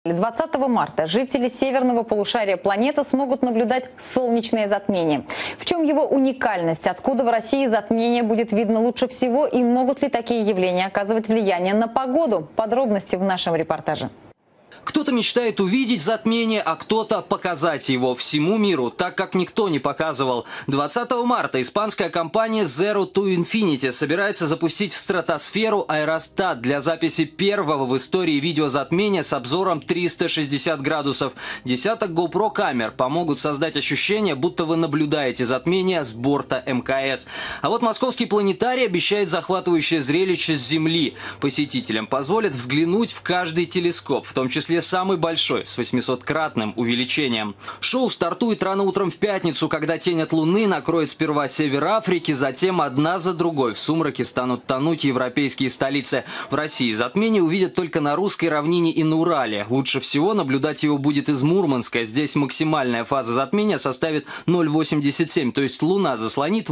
20 марта жители северного полушария планеты смогут наблюдать солнечное затмение. В чем его уникальность? Откуда в России затмение будет видно лучше всего? И могут ли такие явления оказывать влияние на погоду? Подробности в нашем репортаже. Кто-то мечтает увидеть затмение, а кто-то показать его всему миру, так как никто не показывал. 20 марта испанская компания Zero to Infinity собирается запустить в стратосферу аэростат для записи первого в истории видеозатмения с обзором 360 градусов. Десяток GoPro камер помогут создать ощущение, будто вы наблюдаете затмение с борта МКС. А вот московский планетарий обещает захватывающее зрелище с Земли. Посетителям позволят взглянуть в каждый телескоп, в том числе самый большой, с 800-кратным увеличением. Шоу стартует рано утром в пятницу, когда тень от Луны накроет сперва север Африки, затем одна за другой в сумраке станут тонуть европейские столицы. В России затмение увидят только на русской равнине и на Урале. Лучше всего наблюдать его будет из Мурманска. Здесь максимальная фаза затмения составит 0,87, то есть Луна заслонит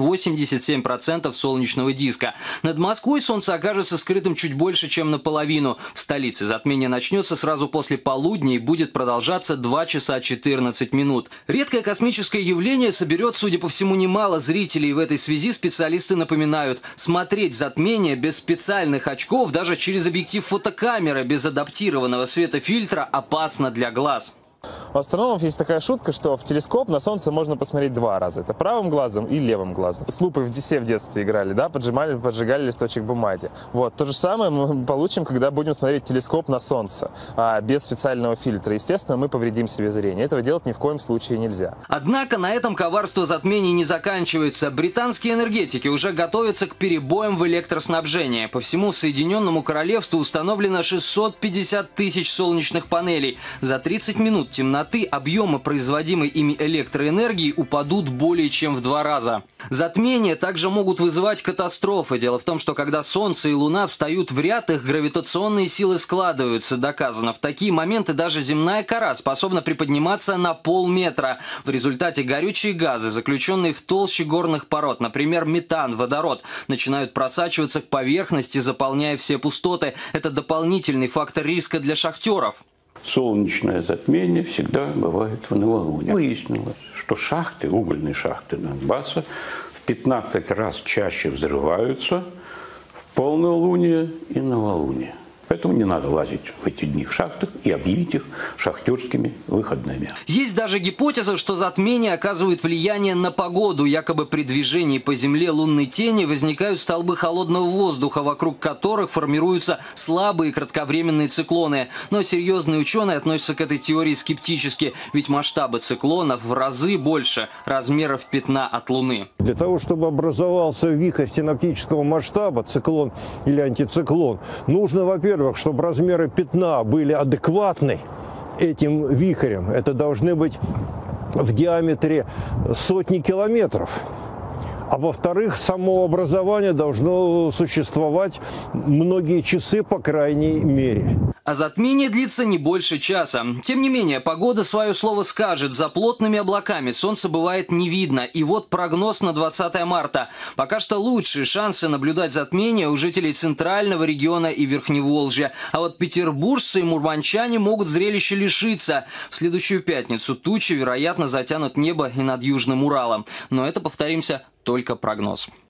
87% солнечного диска. Над Москвой солнце окажется скрытым чуть больше, чем наполовину. В столице затмение начнется сразу после полудня и будет продолжаться 2 часа 14 минут. Редкое космическое явление соберет, судя по всему, немало зрителей. В этой связи специалисты напоминают, смотреть затмение без специальных очков, даже через объектив фотокамеры, без адаптированного светофильтра, опасно для глаз. У астрономов есть такая шутка, что в телескоп на Солнце можно посмотреть 2 раза. Это правым глазом и левым глазом. С лупой все в детстве играли, да, поджигали листочек бумаги. Вот, то же самое мы получим, когда будем смотреть телескоп на Солнце, без специального фильтра. Естественно, мы повредим себе зрение. Этого делать ни в коем случае нельзя. Однако на этом коварство затмений не заканчивается. Британские энергетики уже готовятся к перебоям в электроснабжении. По всему Соединенному Королевству установлено 650 тысяч солнечных панелей. За 30 минут темноты объемы производимой ими электроэнергии упадут более чем в 2 раза. Затмения также могут вызывать катастрофы. Дело в том, что когда Солнце и Луна встают в ряд, их гравитационные силы складываются. Доказано, в такие моменты даже земная кора способна приподниматься на полметра. В результате горючие газы, заключенные в толще горных пород, например, метан, водород, начинают просачиваться к поверхности, заполняя все пустоты. Это дополнительный фактор риска для шахтеров. Солнечное затмение всегда бывает в новолуние. Выяснилось, что шахты, угольные шахты Донбасса в 15 раз чаще взрываются в полнолуние и новолуние. Поэтому не надо лазить в эти дни в шахтах и объявить их шахтерскими выходными. Есть даже гипотеза, что затмение оказывает влияние на погоду. Якобы при движении по Земле лунной тени возникают столбы холодного воздуха, вокруг которых формируются слабые кратковременные циклоны. Но серьезные ученые относятся к этой теории скептически, ведь масштабы циклонов в разы больше размеров пятна от Луны. Для того, чтобы образовался вихрь синаптического масштаба, циклон или антициклон, нужно, во-первых, чтобы размеры пятна были адекватны этим вихрям. Это должны быть в диаметре сотни километров. А во-вторых, само образование должно существовать многие часы, по крайней мере. А затмение длится не больше часа. Тем не менее, погода свое слово скажет. За плотными облаками солнце бывает не видно. И вот прогноз на 20 марта. Пока что лучшие шансы наблюдать затмение у жителей центрального региона и Верхневолжья. А вот петербуржцы и мурманчане могут зрелища лишиться. В следующую пятницу тучи, вероятно, затянут небо и над Южным Уралом. Но это, повторимся, только прогноз.